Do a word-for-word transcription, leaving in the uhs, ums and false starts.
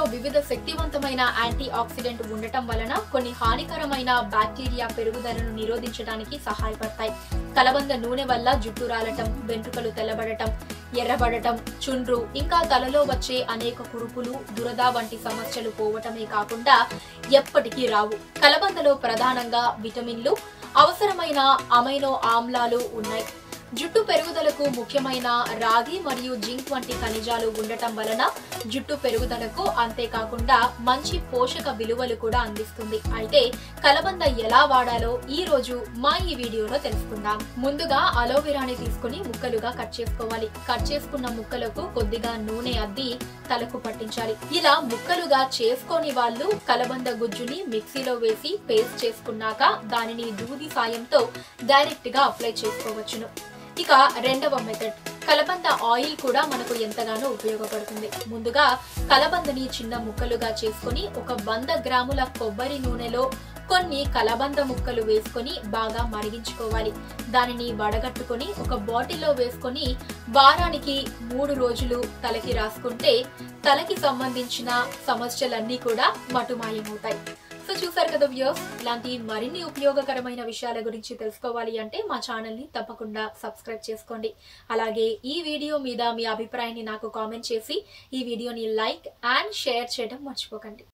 వివిధ శక్తివంతమైన anti oxidant ఉండటం వలన కొన్ని హానికరమైన బ్యాక్టీరియా పెరుగుదలను నిరోధించడానికి సహాయపడతాయి. కలబంద నూనె వల్ల జుట్టు రాలటం, వెంట్రుకలు తెల్లబడటం, ఎర్రబడటం, చుండ్రు, ఇంకా తలలో వచ్చే అనేక కురుపులు, దురద వంటి సమస్యలు పోవటమే కాకుండా ఎప్పటికీ రావు. కలబందలో ప్రధానంగా విటమిన్లు, అవసరమైన అమైనో ఆమ్లాలు ఉన్నాయి. జుట్టు పెరుగుదలకు ముఖ్యమైన రాగి మరియు జింక్ వంటి ఖనిజాలు ఉండటం వలన జుట్టు పెరుగుదలకు అంతేకాకుండా మంచి పోషక విలువలు కూడా అందిస్తుంది. అయితే కలబంద ఎలా వాడాలో ఈ రోజు మా ఈ వీడియోలో తెలుసుకుందాం. ముందుగా అలోవెరాని తీసుకుని ముక్కలుగా కట్ చేసుకోవాలి. కట్ చేసుకున్న ముక్కలకు కొద్దిగా నూనె అద్ది తలకు పట్టించాలి. ఇలా ముక్కలుగా చేసుకొని వాళ్ళు కలబంద గుజ్జుని మిక్సీలో వేసి పేస్ట్ చేసుకున్నాక దానిని దూది సాయంతో డైరెక్ట్ గా అప్లై చేసుకోవచ్చును. ఇక రెండవ మెథడ్, కలబంద ఆయిల్ కూడా మనకు ఎంతగానో ఉపయోగపడుతుంది. ముందుగా కలబందని చిన్న ముక్కలుగా చేసుకొని ఒక వంద గ్రాముల కొబ్బరి నూనెలో కొన్ని కలబంద ముక్కలు వేసుకొని బాగా మరిగించుకోవాలి. దానిని వడగట్టుకొని ఒక బాటిల్లో వేసుకొని వారానికి మూడు రోజులు తలకి రాసుకుంటే తలకి సంబంధించిన సమస్యలన్నీ కూడా మటుమాయమవుతాయి. సో చూసారు కదా వ్యూయర్స్, ఇలాంటి మరిన్ని ఉపయోగకరమైన విషయాల గురించి తెలుసుకోవాలి అంటే మా ఛానల్ ని తప్పకుండా సబ్స్క్రైబ్ చేసుకోండి. అలాగే ఈ వీడియో మీద మీ అభిప్రాయాన్ని నాకు కామెంట్ చేసి ఈ వీడియోని లైక్ అండ్ షేర్ చేయడం మర్చిపోకండి.